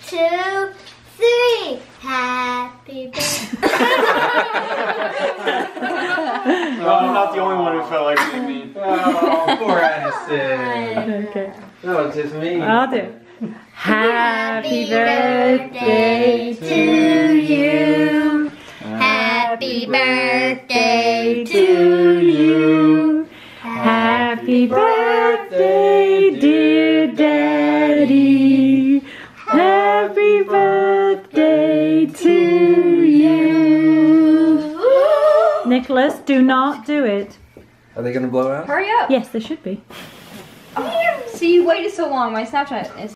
2, 3. Happy birthday. No, I'm not the only one who felt like being mean. Oh, poor Addison. Okay. That was just me. I'll do. Happy birthday to you. Happy birthday to you. Happy birthday, dear Daddy. Happy birthday to you. Nicholas, do not do it. Are they gonna blow out? Hurry up. Yes, there should be. So you waited so long. My Snapchat is